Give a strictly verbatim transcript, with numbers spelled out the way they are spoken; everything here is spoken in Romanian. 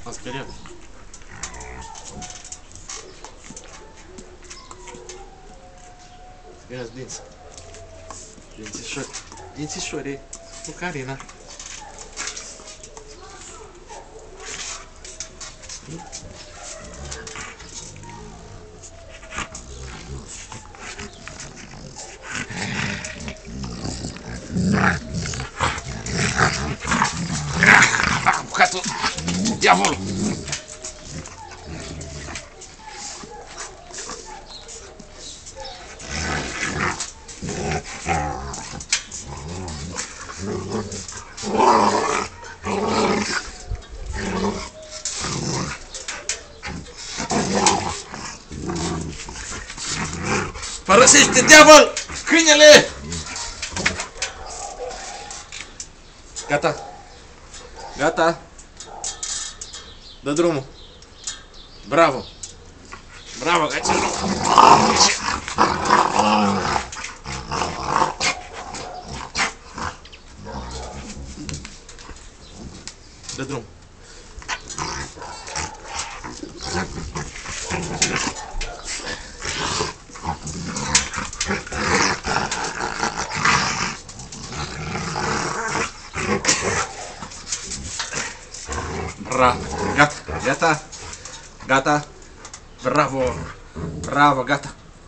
M-am speriat. Ia-ți dinți. Dințișori. Dințișorii cu Carina. Bucatul diavol! Părăsește, diavol! Câinele! Gata. Gata. Dă drumul. Bravo. Bravo, gățelu. Dă drumul. Bravo, gata, gata, gata, bravo, bravo, gata.